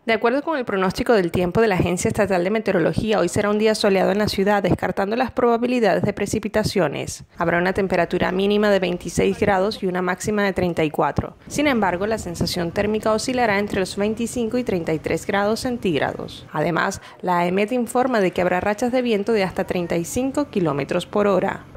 De acuerdo con el pronóstico del tiempo de la Agencia Estatal de Meteorología, hoy será un día soleado en la ciudad, descartando las probabilidades de precipitaciones. Habrá una temperatura mínima de 26 grados y una máxima de 34. Sin embargo, la sensación térmica oscilará entre los 25 y 33 grados centígrados. Además, la AEMET informa de que habrá rachas de viento de hasta 35 kilómetros por hora.